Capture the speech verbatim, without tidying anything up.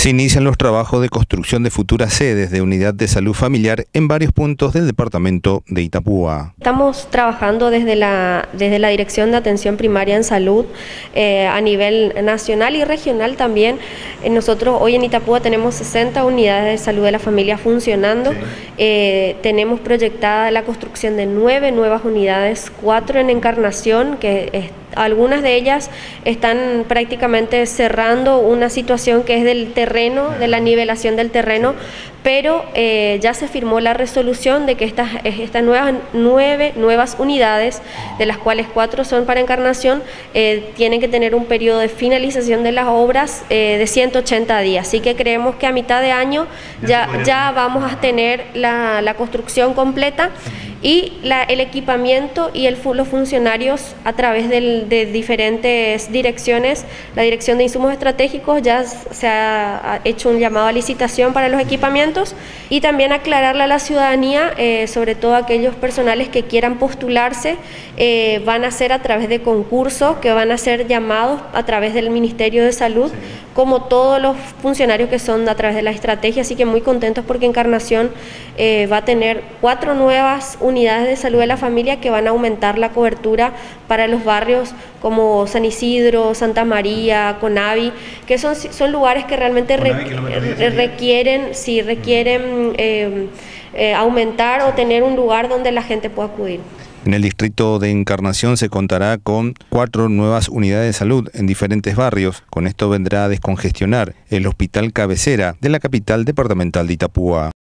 Se inician los trabajos de construcción de futuras sedes de unidad de salud familiar en varios puntos del departamento de Itapúa. Estamos trabajando desde la, desde la Dirección de Atención Primaria en Salud eh, a nivel nacional y regional también. Eh, nosotros hoy en Itapúa tenemos sesenta unidades de salud de la familia funcionando. Sí. Eh, tenemos proyectada la construcción de nueve nuevas unidades, cuatro en Encarnación, que es, algunas de ellas están prácticamente cerrando una situación que es del terreno, de la nivelación del terreno, pero eh, ya se firmó la resolución de que estas, estas nuevas, nueve nuevas unidades, de las cuales cuatro son para Encarnación, eh, tienen que tener un periodo de finalización de las obras eh, de ciento ochenta días. Así que creemos que a mitad de año ya, ya vamos a tener la, la construcción completa y la, el equipamiento y el, los funcionarios a través del, de diferentes direcciones. La Dirección de Insumos Estratégicos ya se ha hecho un llamado a licitación para los equipamientos, y también aclararle a la ciudadanía, eh, sobre todo a aquellos personales que quieran postularse, eh, van a ser a través de concursos que van a ser llamados a través del Ministerio de Salud, como todos los funcionarios que son a través de la estrategia. Así que muy contentos porque Encarnación eh, va a tener cuatro nuevas unidades de salud de la familia que van a aumentar la cobertura para los barrios como San Isidro, Santa María, Conavi, que son, son lugares que realmente re, re, requieren, sí, requieren eh, eh, aumentar o tener un lugar donde la gente pueda acudir. En el distrito de Encarnación se contará con cuatro nuevas unidades de salud en diferentes barrios. Con esto vendrá a descongestionar el hospital cabecera de la capital departamental de Itapúa.